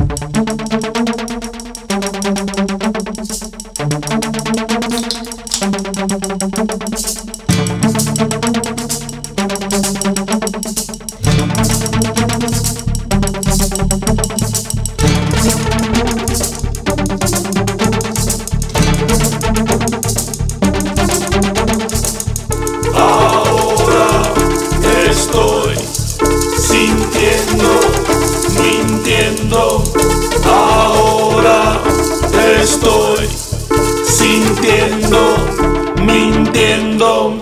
Ahora estoy sintiendo, mintiendo.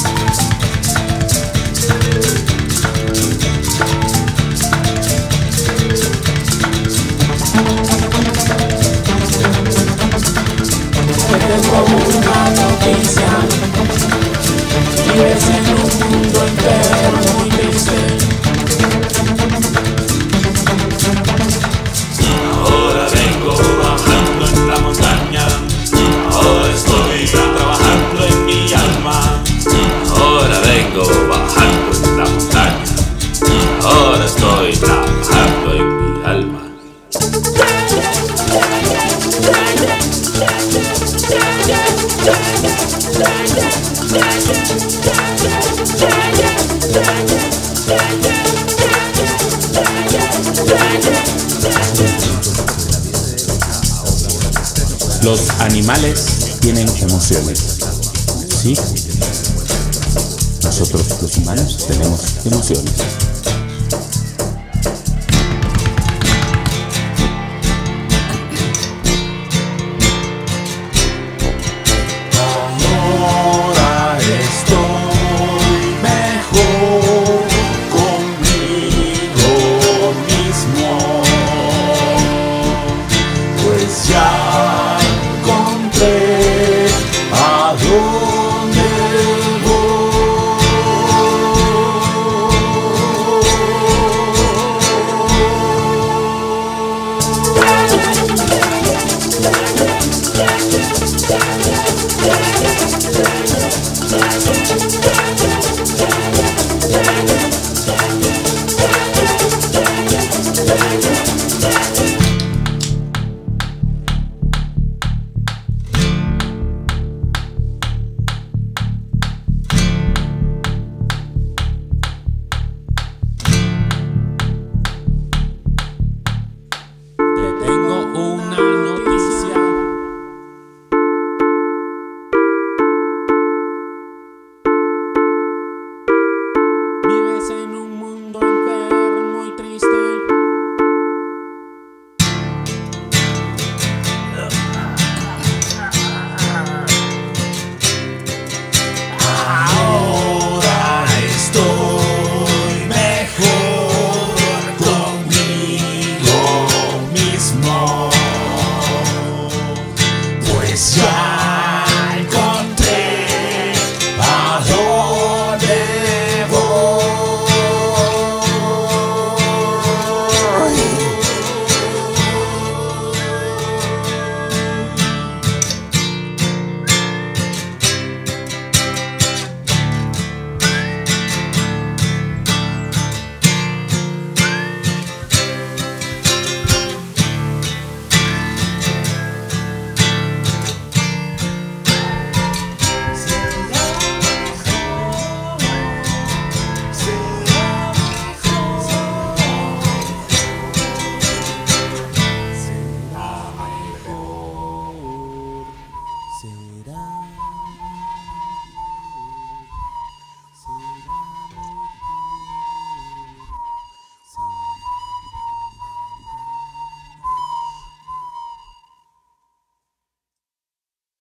Tengo una noticia, vives en un mundo entero muy triste. Ahora vengo bajando en la montaña, ahora estoy trabajando en mi alma. Ahora vengo bajando en la montaña, ahora estoy trabajando en mi alma. Los animales tienen emociones, ¿sí? Nosotros los humanos tenemos emociones.